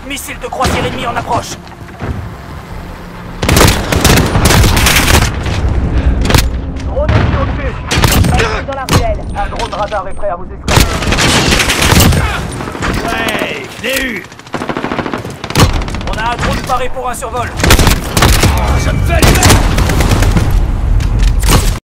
Missile de croisière ennemi en approche. Drone ennemi au-dessus. Dans la ruelle. Un drone radar est prêt à vous escorter. Ouais, je l'ai eu. On a un drone paré pour un survol. Je me fais allumer.